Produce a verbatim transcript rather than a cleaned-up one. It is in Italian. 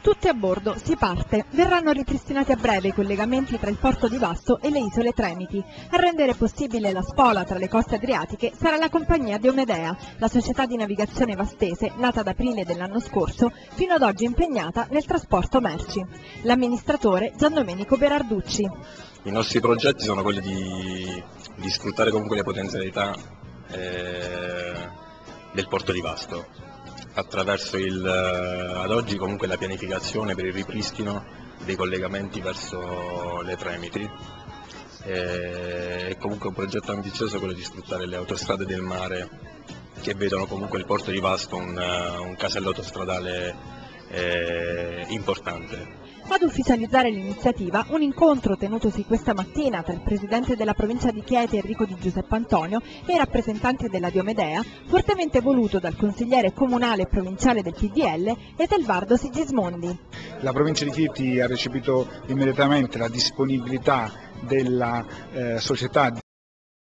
Tutti a bordo, si parte. Verranno ripristinati a breve i collegamenti tra il porto di Vasto e le isole Tremiti. A rendere possibile la spola tra le coste adriatiche sarà la compagnia Diomedea, la società di navigazione vastese nata ad aprile dell'anno scorso, fino ad oggi impegnata nel trasporto merci. L'amministratore Gian Domenico Berarducci. I nostri progetti sono quelli di, di sfruttare comunque le potenzialità eh, del porto di Vasto, attraverso il, ad oggi comunque la pianificazione per il ripristino dei collegamenti verso le Tremiti. È comunque un progetto ambizioso quello di sfruttare le autostrade del mare che vedono comunque il porto di Vasto un, un casello autostradale eh, importante. Ad ufficializzare l'iniziativa un incontro tenutosi questa mattina tra il presidente della provincia di Chieti Enrico Di Giuseppe Antonio e i rappresentanti della Diomedea, fortemente voluto dal consigliere comunale e provinciale del P D L Etelvardo Sigismondi. La provincia di Chieti ha recepito immediatamente la disponibilità della eh, società